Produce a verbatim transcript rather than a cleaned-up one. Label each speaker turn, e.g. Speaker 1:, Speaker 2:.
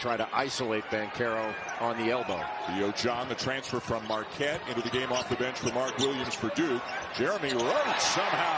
Speaker 1: try to isolate Banchero on the elbow.
Speaker 2: Theo John, the transfer from Marquette, into the game off the bench for Mark Williams for Duke. Jeremy Roach somehow